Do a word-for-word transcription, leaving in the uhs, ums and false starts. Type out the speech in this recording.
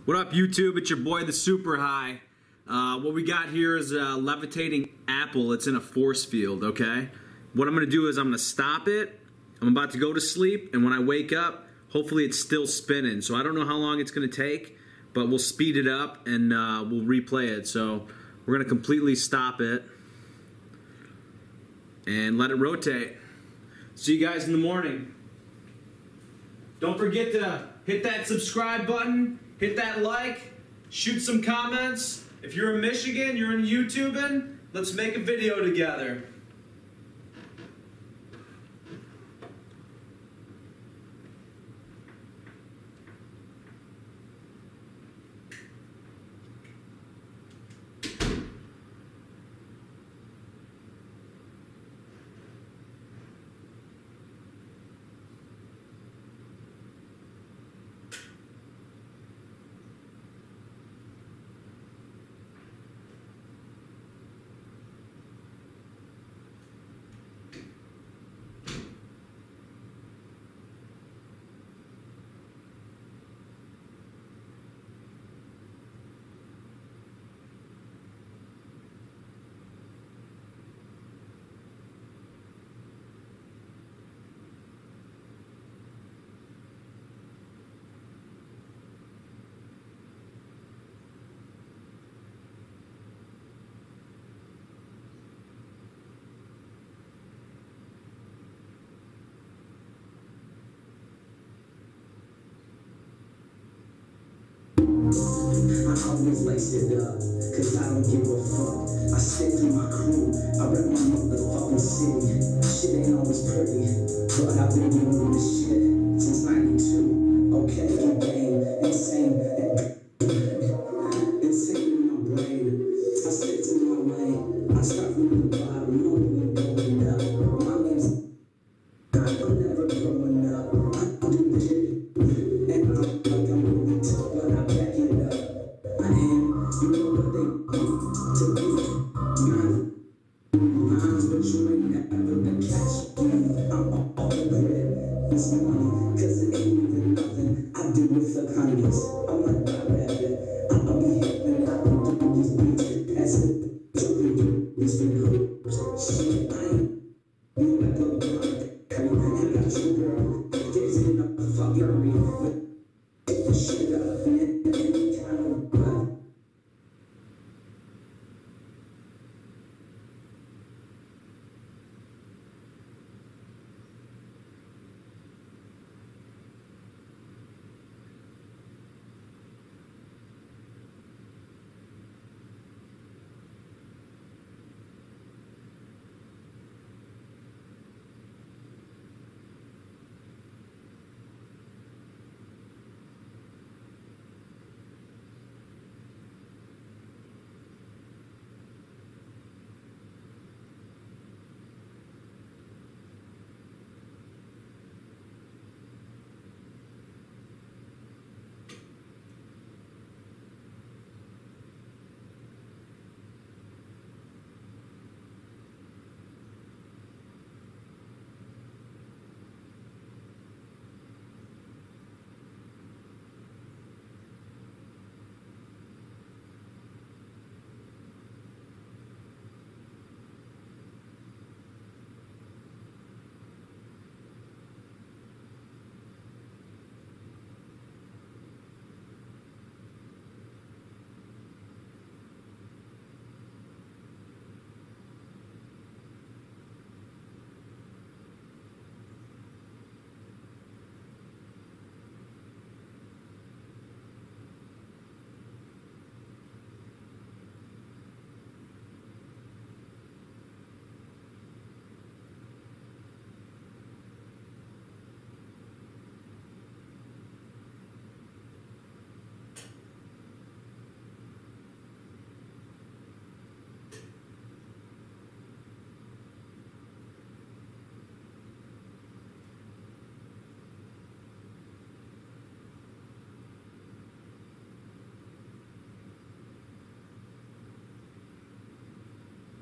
What up, YouTube? It's your boy, the Super High. Uh, what we got here is a levitating apple. It's in a force field, okay? What I'm going to do is I'm going to stop it. I'm about to go to sleep, and when I wake up, hopefully it's still spinning. So I don't know how long it's going to take, but we'll speed it up, and uh, we'll replay it. So we're going to completely stop it and let it rotate. See you guys in the morning. Don't forget to hit that subscribe button. Hit that like, shoot some comments. If you're in Michigan, you're in YouTubing, let's make a video together. I always lace it up, cause I don't give a fuck. I stick to my crew, I rep my motherfucking city. Shit ain't always pretty, but I've been doing this shit since ninety-two. Okay, the game, insane. Insane in my brain. I stick to my lane. I start from the bottom, no one going up. My name's I'm never growing up. I do this shit, and I'm like I'm moving to, but I back it up. I am, you know what they do to me. Nine lines, but you ain't never been catch me. I'm all the grid. It's money, cause it ain't even nothing. I do it for hundreds. I'm like,